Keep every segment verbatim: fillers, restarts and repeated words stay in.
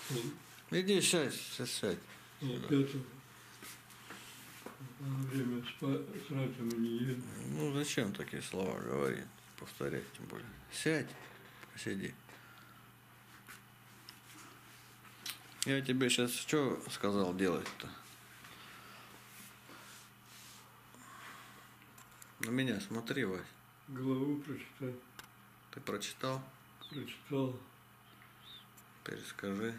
Иди сядь, сядь. Опять время спать, срать мы не едем. Ну зачем такие слова говорить, повторять тем более. Сядь, посиди. Я тебе сейчас что сказал делать-то? На меня смотри, Вась. Главу прочитай. Ты прочитал? Прочитал. Перескажи.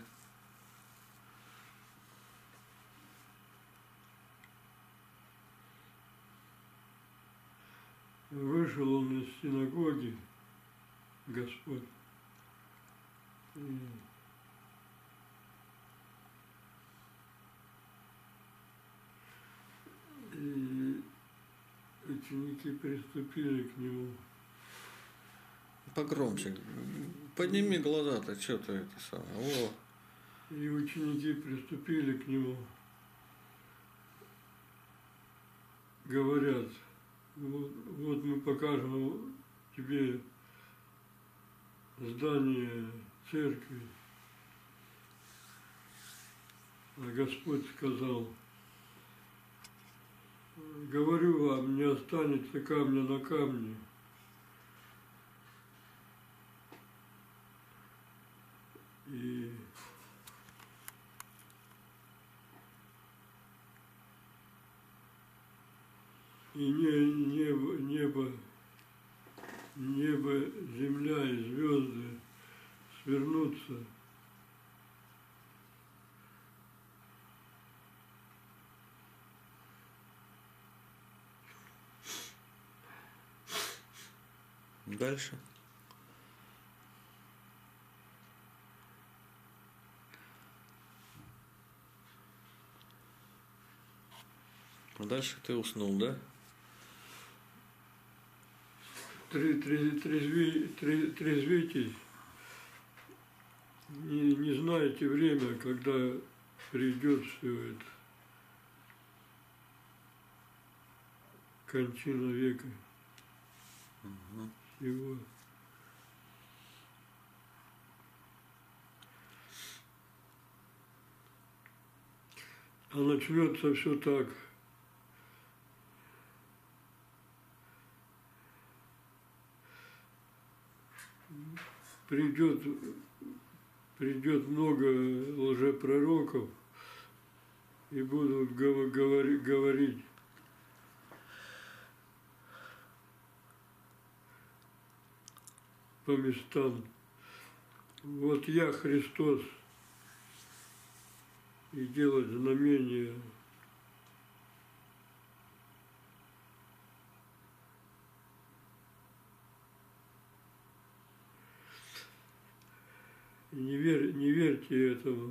Вышел он из синагоги, Господь, и И ученики приступили к нему. Погромче. Подними глаза-то, что ты это самое. О. И ученики приступили к нему. Говорят, вот, вот мы покажем тебе здание церкви. А Господь сказал: говорю вам, не останется камня на камне. И И не, небо, небо, небо, земля и звезды свернутся. Дальше. А дальше ты уснул, да? Трезвитесь, не, не знаете время, когда придет все это. Кончина века. Угу. Всего. А начнется все так. Придет, придет много лжепророков и будут говорить, говорить по местам. Вот я Христос, и делать знамения. Не, верь, не верьте этому.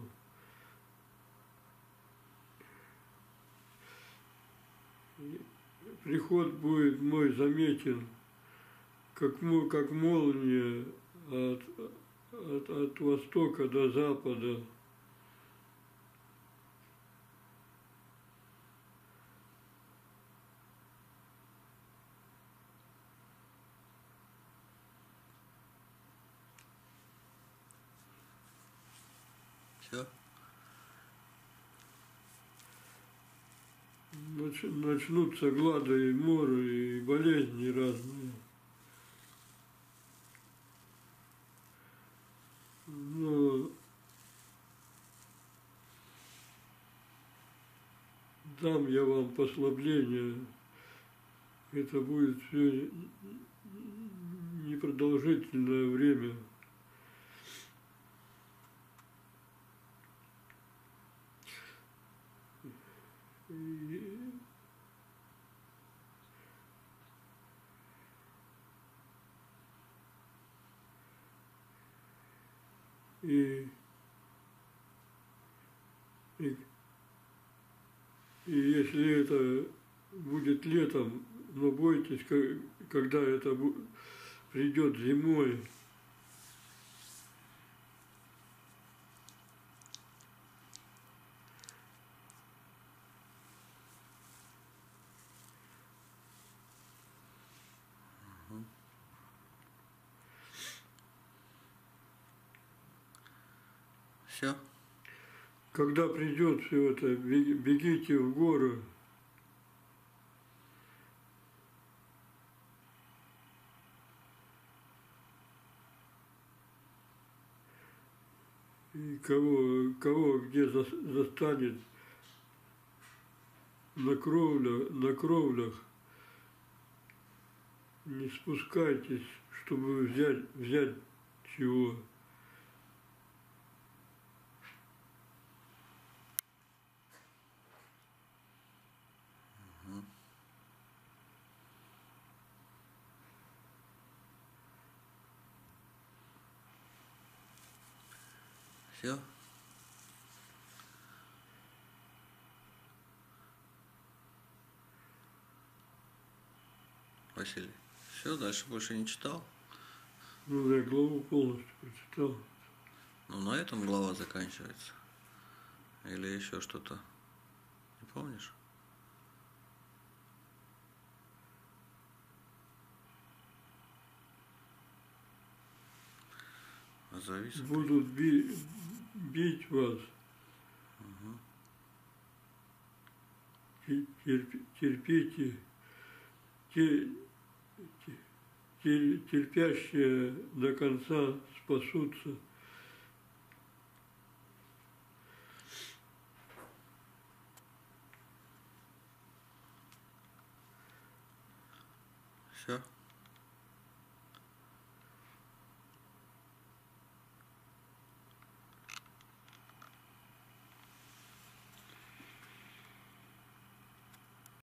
Приход будет мой заметен, как, как молния от, от, от востока до запада. Все. Нач, начнутся глады и моры, и болезни разные. Но дам я вам послабление. Это будет все непродолжительное время. И, и, и, и если это будет летом, но бойтесь, когда это придет зимой. Все. когда придет все это, бегите в горы. И кого, кого где за, застанет на кровлях, на кровлях, не спускайтесь, чтобы взять, взять чего. Все? Василий, все, дальше больше не читал? Ну, я главу полностью прочитал. Ну, на этом глава заканчивается. Или еще что-то. Не помнишь? Завис. Будут би бить вас. Угу. Терп терпите. Те терпящие до конца спасутся. Все.